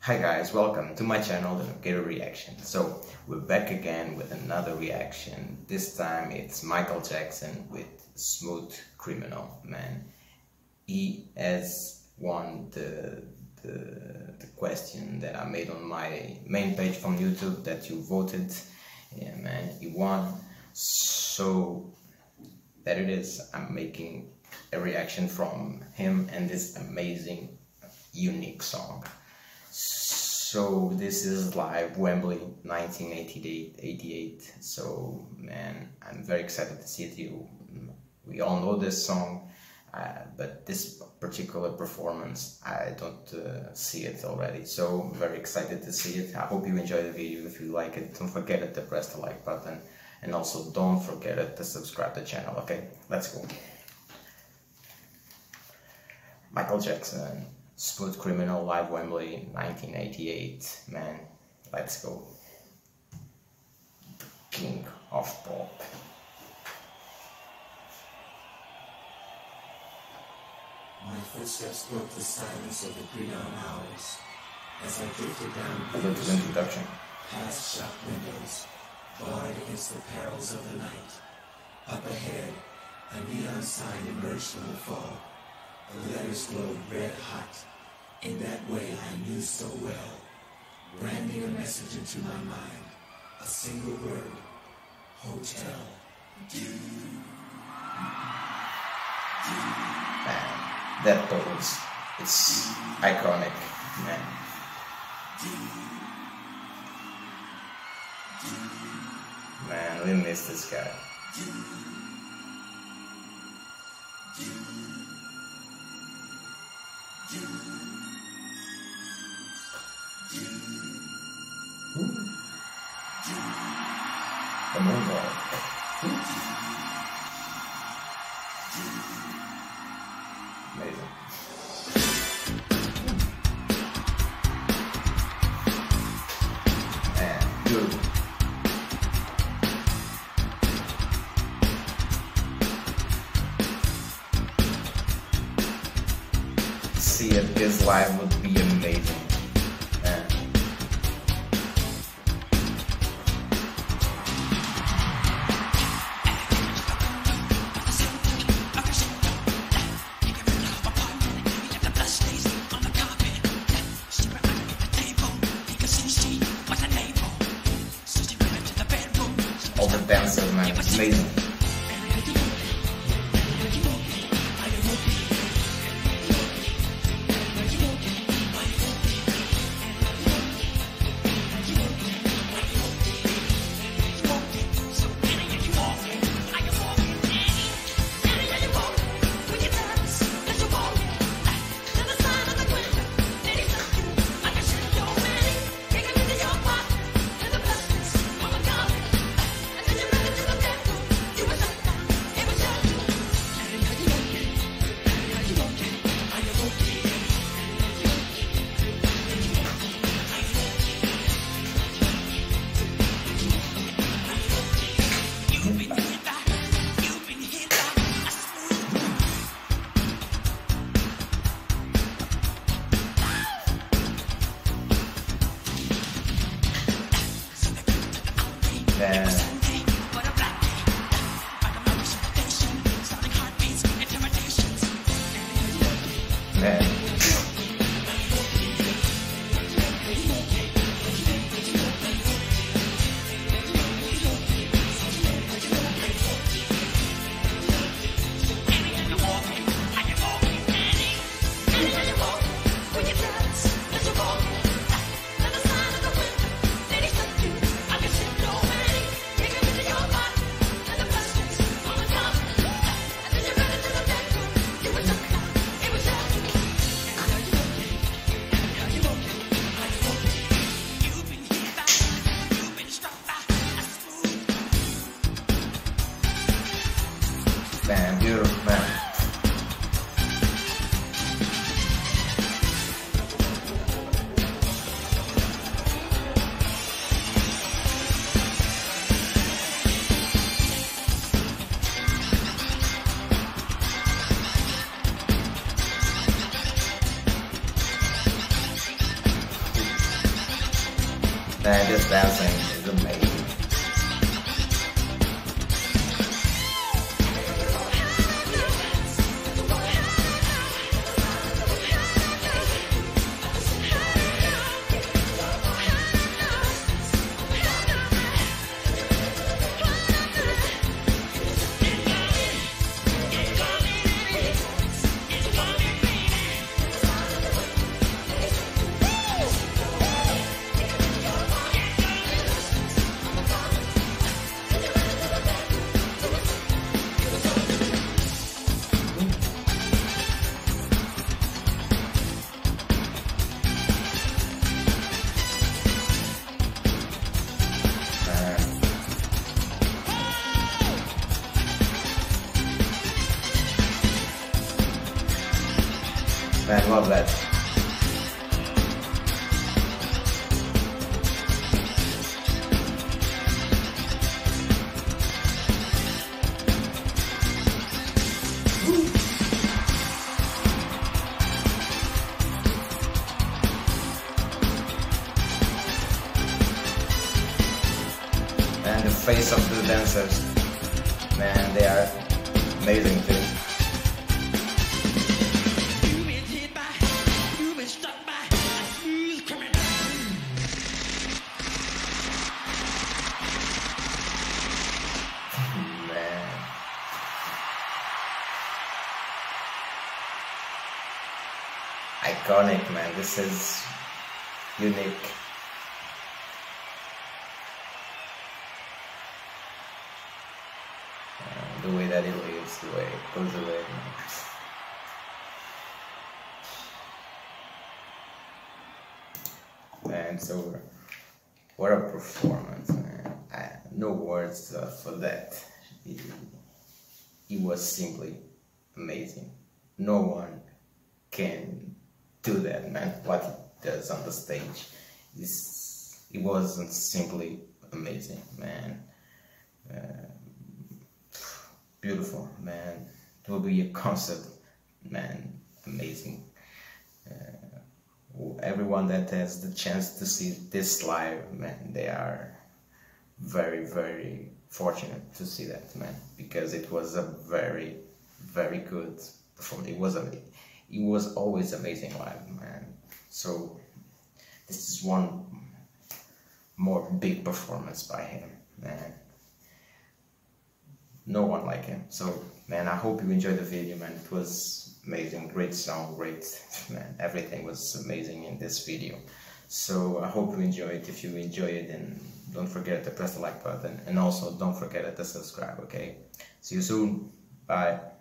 Hi guys, welcome to my channel, The Navigator Reaction. So we're back again with another reaction. This time it's Michael Jackson with Smooth Criminal. Man, he has won the question that I made on my main page from YouTube that you voted. Yeah man, he won. So there it is. I'm making a reaction from him and this amazing, unique song. So this is live Wembley 1988. So man, I'm very excited to see it. We all know this song, but this particular performance, I don't see it already. So I'm very excited to see it. I hope you enjoy the video. If you like it, don't forget to press the like button, and also don't forget to subscribe to the channel. Okay, let's go. Michael Jackson, Smooth Criminal, live Wembley 1988. Man, let's go. King of Pop. My footsteps broke the silence of the pre-dawn hours as I drifted down A little introduction. past shop windows, barred against the perils of the night. Up ahead, a neon sign emerged from the fog. The letters glowed red hot. In that way I knew so well, branding a message into my mind. A single word: hotel. Man, that pose, it's iconic, man. Man, we miss this guy. The moonwalk. Amazing. And good. See if this live would be amazing. All the dancers, man, it's amazing. Man. Man, this dancing is amazing. Man, love that. And the face of the dancers, man, they are amazing too. Iconic, man. This is unique. The way that it lives, the way it goes away. Man, so what a performance, man. No words for that. It was simply amazing. No one can do that, man. What he does on the stage it wasn't simply amazing, man. Beautiful, man. It will be a concert, man. Amazing. Everyone that has the chance to see this live, man, they are very, very fortunate to see that, man, because it was a very, very good performance. It was always amazing live, man. So this is one more big performance by him, man. No one like him. So, man, I hope you enjoyed the video, man. It was amazing, great song, great, man. Everything was amazing in this video. So I hope you enjoy it. If you enjoy it, then don't forget to press the like button, and also don't forget to subscribe. Okay. See you soon. Bye.